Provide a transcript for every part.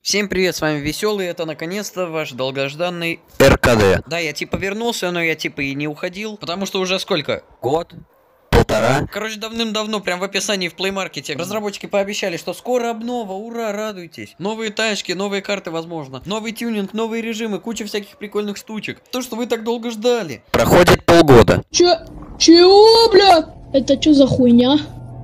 Всем привет, с вами Веселый, это наконец-то ваш долгожданный РКД. Да, я типа вернулся, но я типа и не уходил, потому что уже сколько? Год? Полтора? Короче, давным-давно, прям в описании в плеймаркете, разработчики пообещали, что скоро обнова, ура, радуйтесь. Новые тачки, новые карты, возможно, новый тюнинг, новые режимы, куча всяких прикольных штучек. То, что вы так долго ждали. Проходит полгода. Чего, бля? Это что за хуйня?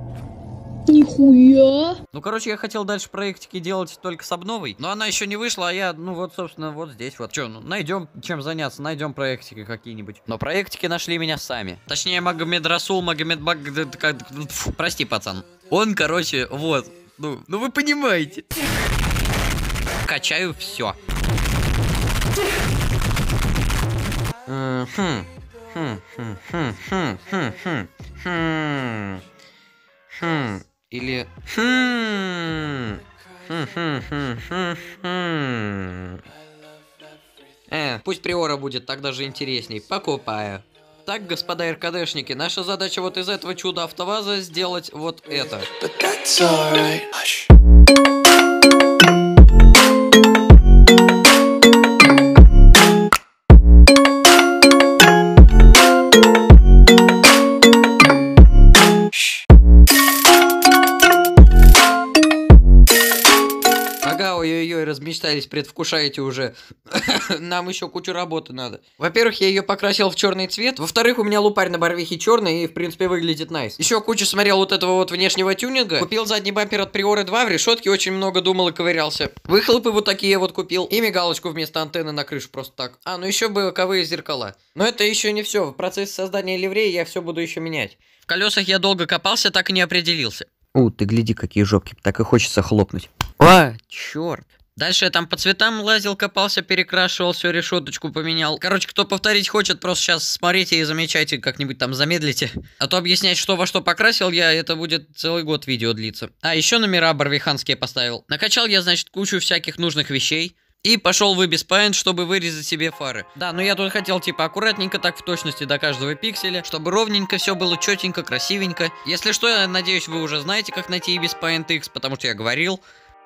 Нихуя. Ну, короче, я хотел дальше проектики делать только с обновой, но она еще не вышла, а я, ну вот, собственно, вот здесь вот. Че, ну, найдем чем заняться, найдем проектики какие-нибудь. Но проектики нашли меня сами. Точнее, Магомед Расул, Магомед Баг... Прости, пацан. Он, короче, вот. Ну вы понимаете. Качаю все. Или... Пусть приора будет, так даже интересней. Покупаю. Так, господа РКДшники, наша задача вот из этого чуда автоваза сделать вот это. Ой-ой-ой, размечтались, предвкушаете уже. Нам еще кучу работы надо. Во-первых, я ее покрасил в черный цвет. Во-вторых, у меня лупарь на барвихе черный и, в принципе, выглядит найс. Еще кучу смотрел вот этого вот внешнего тюнинга. Купил задний бампер от Приоры 2, в решетке очень много думал и ковырялся. Выхлопы вот такие вот купил. И мигалочку вместо антенны на крышу просто так. Ну еще боковые зеркала. Но это еще не все. В процессе создания ливреи я все буду еще менять. В колесах я долго копался, так и не определился. Ты гляди, какие жопки, так и хочется хлопнуть. Черт. Дальше я там по цветам лазил, копался, перекрашивал, все, решеточку поменял. Короче, кто повторить хочет, просто сейчас смотрите и замечайте, как-нибудь там замедлите. А то объяснять, что во что покрасил я, это будет целый год видео длиться. Еще номера барвиханские поставил. Накачал я, значит, кучу всяких нужных вещей. И пошел в Ibis Paint, чтобы вырезать себе фары. Да, но я тут хотел типа аккуратненько, так в точности до каждого пикселя, чтобы ровненько все было четенько, красивенько. Если что, я надеюсь, вы уже знаете, как найти Ibis Paint X, потому что я говорил.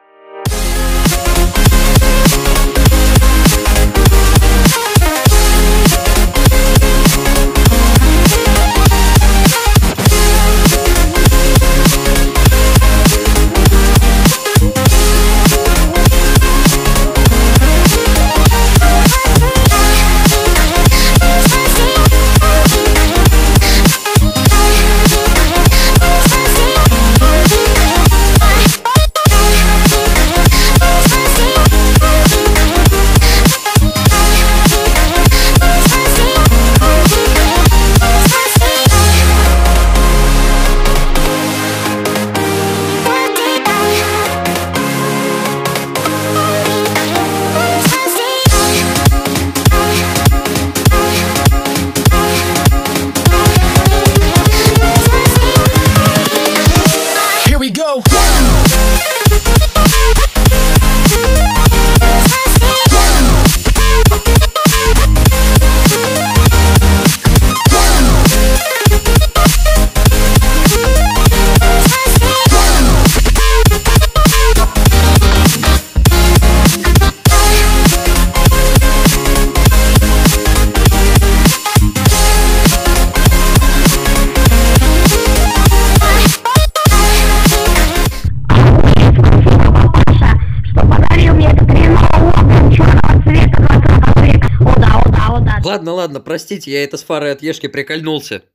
Ладно, простите, я это с фарой от Ешки прикольнулся.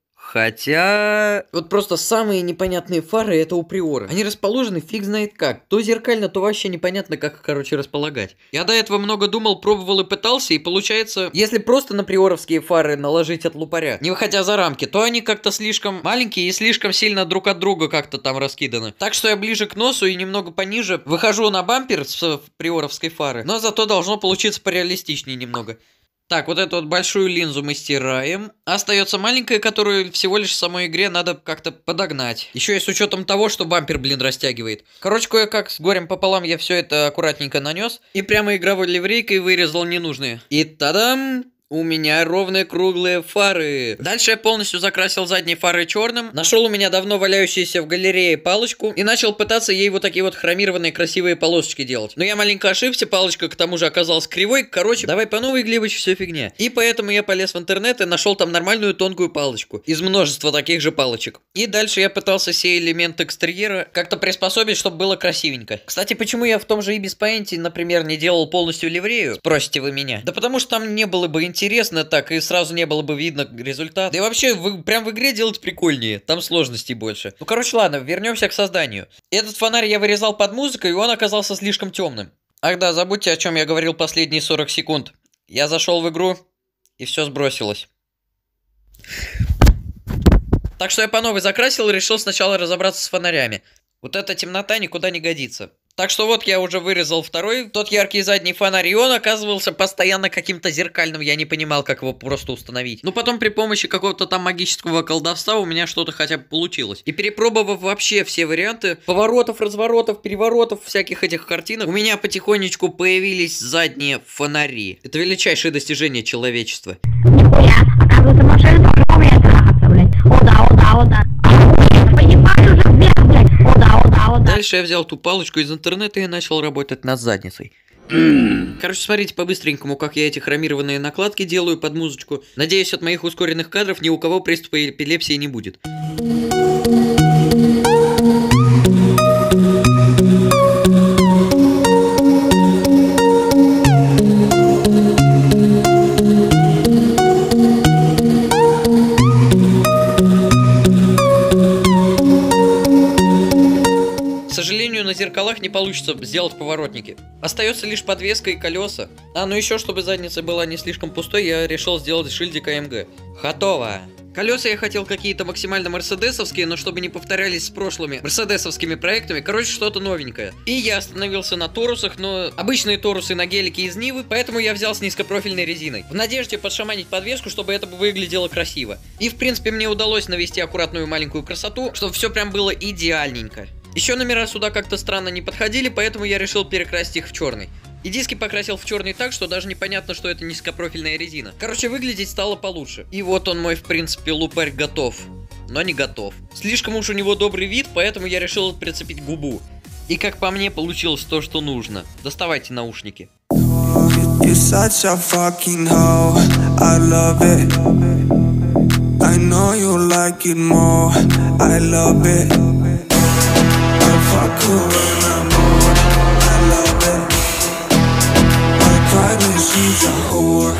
Хотя... Вот просто самые непонятные фары это у Приора. Они расположены фиг знает как. То зеркально, то вообще непонятно как, короче, располагать. Я до этого много думал, пробовал и пытался, и получается... Если просто на приоровские фары наложить от лупаря, не выходя за рамки, то они как-то слишком маленькие и слишком сильно друг от друга как-то там раскиданы. Так что я ближе к носу и немного пониже выхожу на бампер с приоровской фары, но зато должно получиться пореалистичнее немного. Так, вот эту вот большую линзу мы стираем. Остается маленькая, которую всего лишь в самой игре надо как-то подогнать. Еще и с учетом того, что бампер, блин, растягивает. Короче, кое-как с горем пополам я все это аккуратненько нанес. И прямо игровой ливрейкой вырезал ненужные. И тадам! У меня ровные круглые фары. Дальше я полностью закрасил задние фары черным. Нашел у меня давно валяющуюся в галерее палочку. И начал пытаться ей вот такие вот хромированные красивые полосочки делать. Но я маленько ошибся, палочка к тому же оказалась кривой. Короче, давай по новой, Глебыч, все фигня. И поэтому я полез в интернет и нашел там нормальную тонкую палочку. Из множества таких же палочек. И дальше я пытался все элементы экстерьера как-то приспособить, чтобы было красивенько. Кстати, почему я в том же Ibis Paint, например, не делал полностью ливрею? Спросите вы меня. Да потому что там не было бы интересно так, и сразу не было бы видно результат. Да и вообще, прям в игре делать прикольнее. Там сложностей больше. Ну, короче, ладно, вернемся к созданию. Этот фонарь я вырезал под музыку, и он оказался слишком темным. Ах да, забудьте, о чем я говорил последние 40 секунд. Я зашел в игру, и все сбросилось. Так что я по новой закрасил и решил сначала разобраться с фонарями. Вот эта темнота никуда не годится. Так что вот я уже вырезал второй, тот яркий задний фонарь, и он оказывался постоянно каким-то зеркальным, я не понимал, как его просто установить. Ну потом при помощи какого-то там магического колдовства у меня что-то хотя бы получилось. И перепробовав вообще все варианты поворотов, разворотов, переворотов, всяких этих картинок, у меня потихонечку появились задние фонари. Это величайшее достижение человечества. Нихуя, оказывается, машина тоже умеет трахаться, блядь. О да. Понимаешь уже вверх, блядь. О да. Дальше я взял ту палочку из интернета и начал работать над задницей. Короче, смотрите по-быстренькому, как я эти хромированные накладки делаю под музычку. Надеюсь, от моих ускоренных кадров ни у кого приступа эпилепсии не будет. К сожалению, на зеркалах не получится сделать поворотники. Остается лишь подвеска и колеса. Ну еще, чтобы задница была не слишком пустой, я решил сделать шильдик AMG. Готово! Колеса я хотел какие-то максимально мерседесовские, но чтобы не повторялись с прошлыми мерседесовскими проектами, короче, что-то новенькое. И я остановился на торусах, но обычные торусы на гелике из Нивы, поэтому я взял с низкопрофильной резиной. В надежде подшаманить подвеску, чтобы это выглядело красиво. И в принципе мне удалось навести аккуратную маленькую красоту, чтобы все прям было идеальненько. Еще номера сюда как-то странно не подходили, поэтому я решил перекрасить их в черный. И диски покрасил в черный так, что даже непонятно, что это низкопрофильная резина. Короче, выглядеть стало получше. И вот он мой, в принципе, лупарь готов. Но не готов. Слишком уж у него добрый вид, поэтому я решил прицепить губу. И как по мне, получилось то, что нужно. Доставайте наушники. She's a whore.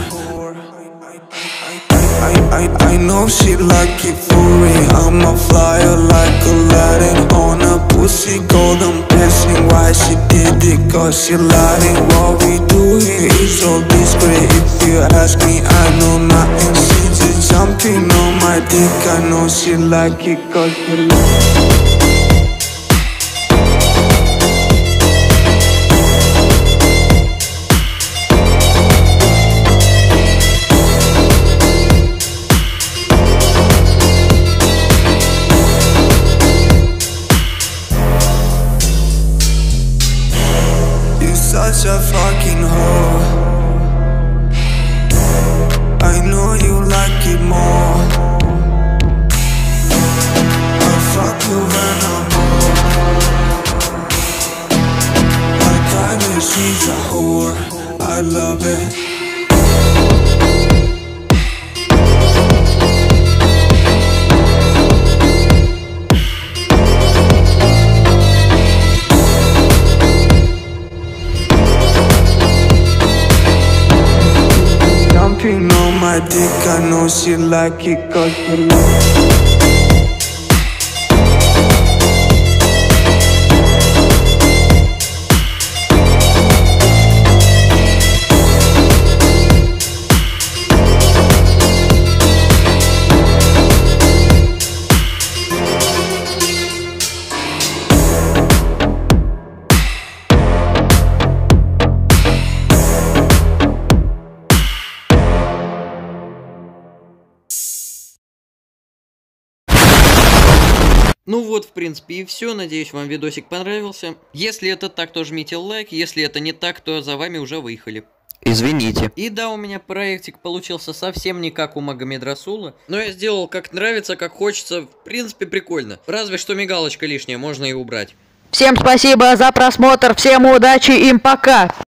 I know she like it for me. I'm a flyer like Aladdin on a pussy golden blessing. Why she did it? Cause she lying. What we do here is so discreet. If you ask me, I know nothing. She's just jumping on my dick. I know she like it cause she like it. Such a fucking hoe. I know you like it more. I fuck you when I'm bored. I cry when she's a whore. I love it. On my dick, I know she like it cause she like it. Ну вот, в принципе, и все. Надеюсь, вам видосик понравился. Если это так, то жмите лайк. Если это не так, то за вами уже выехали. Извините. И да, у меня проектик получился совсем не как у Магомедрасула, но я сделал как нравится, как хочется, в принципе прикольно. Разве что мигалочка лишняя, можно и убрать. Всем спасибо за просмотр, всем удачи, им пока!